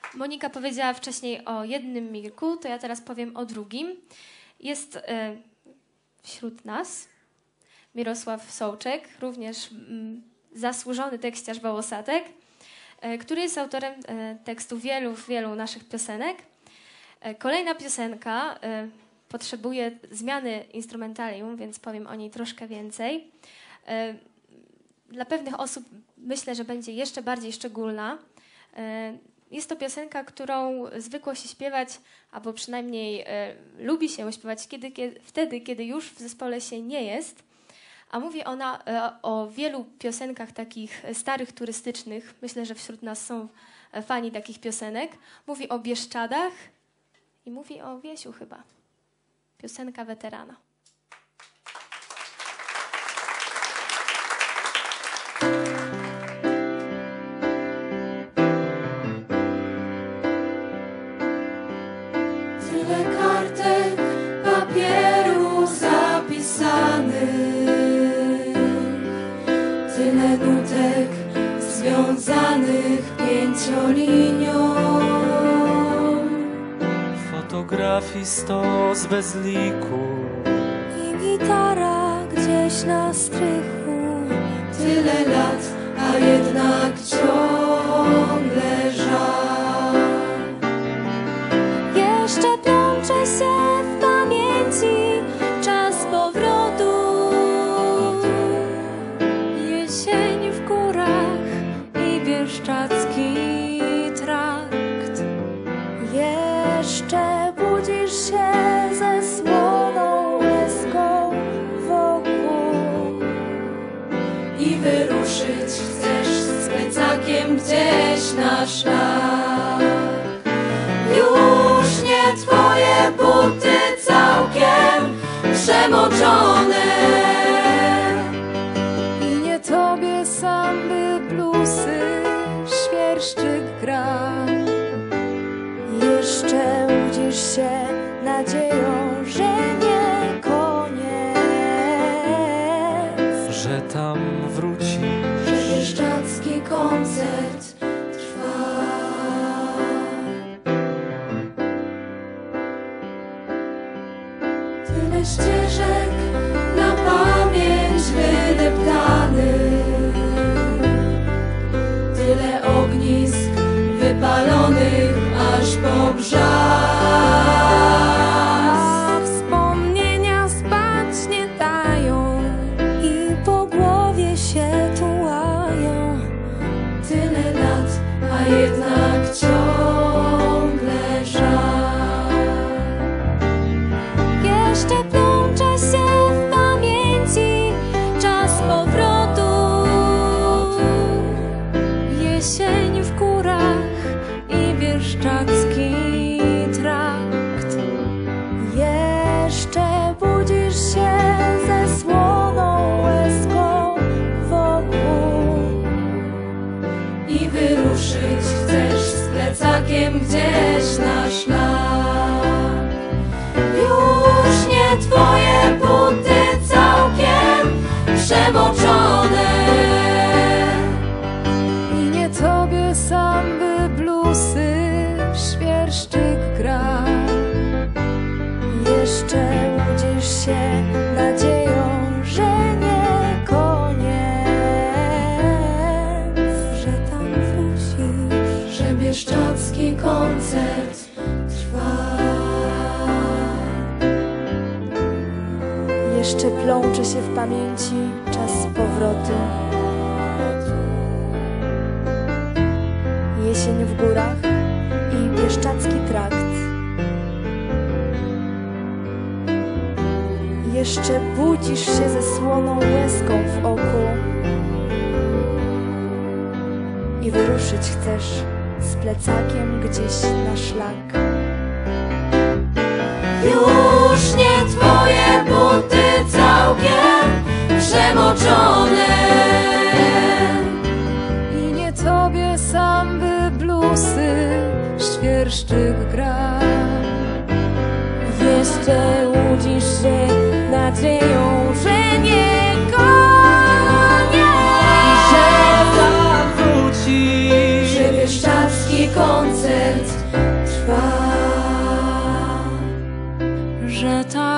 Monika powiedziała wcześniej o jednym Mirku, to ja teraz powiem o drugim. Jest wśród nas Mirosław Sołczek, również zasłużony tekściarz Wołosatek, który jest autorem tekstu wielu naszych piosenek. Kolejna piosenka potrzebuje zmiany instrumentarium, więc powiem o niej troszkę więcej. Dla pewnych osób myślę, że będzie jeszcze bardziej szczególna. Jest to piosenka, którą zwykło się śpiewać, albo przynajmniej lubi się śpiewać wtedy, kiedy już w zespole się nie jest. A mówi ona o wielu piosenkach takich starych, turystycznych. Myślę, że wśród nas są fani takich piosenek. Mówi o Bieszczadach i mówi o Wiesiu chyba. Piosenka weterana. Tyle kartek papieru zapisanych, tyle nutek związanych pięciolinią, fotografii stos bez liku i gitara gdzieś na strychu. Tyle lat, a jednak ciągle żal. Jeszcze plącze się w pamięci czas powrotu. Jesień w górach i bieszczacki trakt. Jeszcze budzisz się ze słoną łezką wokół i wyruszyć chcesz z plecakiem gdzieś na szlak. Już nie twoje buty całkiem przemoczone i nie tobie sam by bluesy świerszczyk gra. Jeszcze łudzisz się nadzieją, że nie koniec, że tam wróci, że bieszczacki koncert trwa. Tyle ścieżek na pamięć wydeptanych, tyle ognisk wypalonych aż po brzeg. Wspomnienia spać nie dają i po głowie się tułają. Tyle lat, a jednak ciągle żal. Jeszcze plącze się w pamięci czas powrotu. Jesień w górach i bieszczacki trakt. Jeszcze budzisz się ze słoną łezką wokół i wyruszyć chcesz z plecakiem gdzieś na szlak. Już nie twoje buty całkiem przemoczone i nie tobie sam by bluesy świerszczyk gra. Jeszcze łudzisz się nadzieją, że nie koniec, że tam wrócisz, że bieszczacki koncert trwa. Jeszcze plącze się w pamięci czas powrotu. Jesień w górach i bieszczacki trakt. Jeszcze budzisz się ze słoną łezką w oku i wyruszyć chcesz z plecakiem gdzieś na szlak. Już nie twoje buty całkiem przemoczone i nie tobie sam by bluesy świerszczyk gra. Jeszcze łudzisz się nadzieją, że nie koniec, że tam wróci, że bieszczacki koncert trwa. że ta